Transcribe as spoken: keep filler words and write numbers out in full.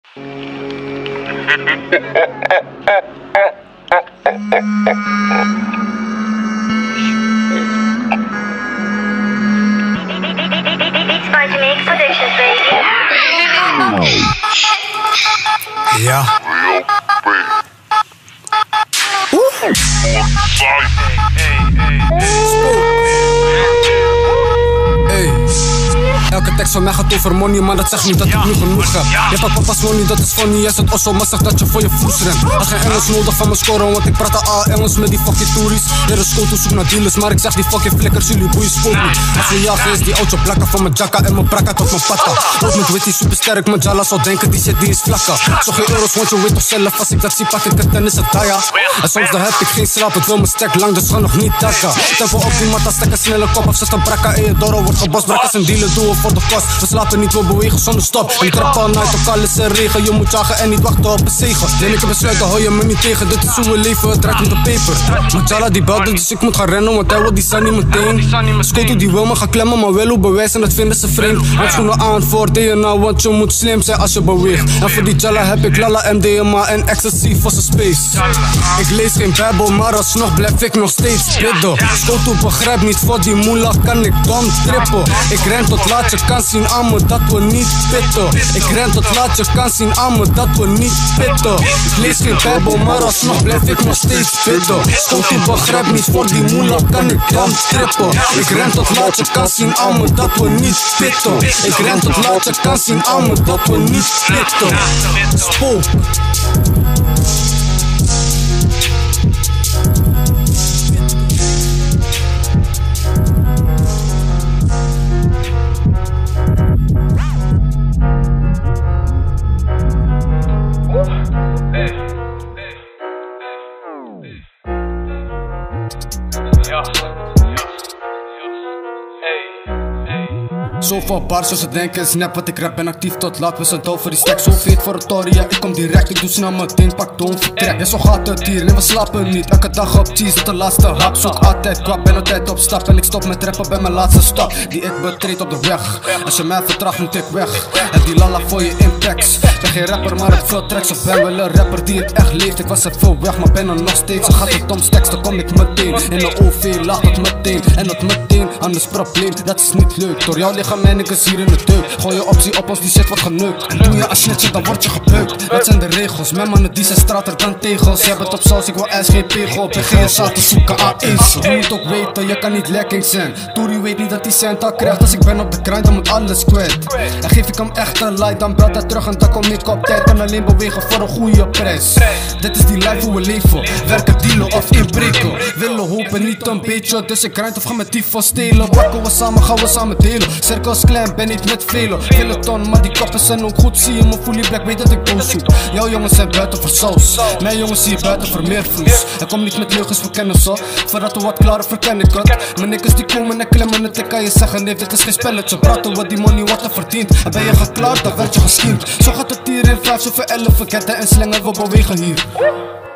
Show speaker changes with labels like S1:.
S1: Ja. Elke tekst van mij gaat over money, maar dat zegt niet dat ik nu genoeg heb. Je hebt papa's money, dat is funny. Jij zit osso, maar zeg dat je voor je voes rent. Als geen Engels nodig van mijn scoren, want ik praat al Engels met die fucking toeries. Er is school zoek naar dealers, maar ik zeg die fucking flikkers, jullie boeien spook niet. Als we jagen is die auto plakken van mijn jacka en mijn brakka tot mijn patta. Loop met witty supersterk, mijn jala zou denken die shit die is vlakka. Zo geen euro's, want je weet toch zelf, als ik dat zie pak ik het en is het taya. En soms dan heb ik geen slaap, ik wil mijn stek lang, dus ga nog niet takken. Tempo op die matta, stek een snelle kop op, zet een brakka in je doro, wordt gebost. Brakkers en dealen doen voor de kost. We slapen niet, we bewegen zonder stop. Ik trap all night, ook al is er regen. Je moet jagen en niet wachten op een zegen. Neem ik een besluit, dan hou je me niet tegen. Dit is hoe we leven, het draait om de peper. Maar Jala die belde, dus ik moet gaan rennen, want hij wil die sunny meteen. Scoto die wil me gaan klemmen, maar wel hoe bewijzen, dat vinden ze vreemd. Handschoenen aan voor D N A, want je moet slim zijn als je beweegt. En voor die Jala heb ik Lala, M D M A en ecstasy voor zijn space. Ik lees geen bijbel, maar alsnog blijf ik nog steeds bidden. Scoto begrijpt niet, voor die moela kan ik dom trippen. Ik ren tot laat je kan zien aan me dat we niet pitten. Ik ren tot laat je kan zien aan me dat we niet pitten. Ik lees geen bijbel, maar alsnog blijf ik nog steeds bidden. Scoto begrijpt niet, voor die moela kan ik dom trippen. Ik ren tot laat je kan zien aan me dat we niet pitten. Ik ren tot laat je kan zien aan me dat we niet pitten. Spook. Zoveel bars zoals ze denken is nep, wat ik rap ben actief tot laat. We zijn doof voor die stack, zo fit voor het toren, ja, ik kom direct. Ik doe snel mijn ding, pak doon, vertrek. Ja, zo gaat het hier, nee we slapen niet. Elke dag op cheese, tot de laatste hap. Zoek altijd kwap, ben altijd op stap. En ik stop met rappen bij mijn laatste stap, die ik betreed op de weg. Als je mij vertraagt moet ik weg. Heb die lala voor je impacts. Ben geen rapper, maar heb veel tracks. Of ben wel een rapper die het echt leeft. Ik was er veel weg, maar ben er nog steeds. Dan gaat het om stacks, dan kom ik meteen. In de O V lacht het meteen, en dat meteen. Anders probleem, dat is niet leuk. Door jou liggen mijn niggas hier in de deuk. Gooi je optie op ons, die shit wordt geneukt. En doe je als snitje, dan word je gebeukt. Dat zijn de regels, mijn mannen die zijn strater dan tegels. Ze hebben het op saus, ik wil ijs, geen pegel. Op G S A te zoeken aan eens. Je moet ook weten, je kan niet lekking zijn. Toerie weet niet dat hij cent al krijgt. Als ik ben op de grind, dan moet alles kwijt. En geef ik hem echt een light, dan belt hij terug en dan kom ik op tijd. Kan alleen bewegen voor een goede prijs. Dit is die life hoe we leven. Werken, dealen of inbreken. Willen hopen, niet een beetje. Dus ik grind of ga met die van stelen. Pakken we samen, gaan we samen delen. Cirkels klein, ben niet met velen. Vele ton, maar die kappen zijn ook goed. Zie je me fully black, weet dat ik boos zoek. Jouw jongens zijn buiten voor saus. Mijn jongens zie je buiten voor meer vloes. En kom niet met leugens voor kennis hoor. Voordat we wat klaar verken ik het. Mijn nikkers die komen en klemmen het. Ik kan je zeggen, nee dit is geen spelletje. Praten wat die money wordt er verdiend. En ben je geklaard, dan werd je geschiend. Zo gaat het hier in vijf, zoveel elfen. Ketten en slengen, we bewegen hier.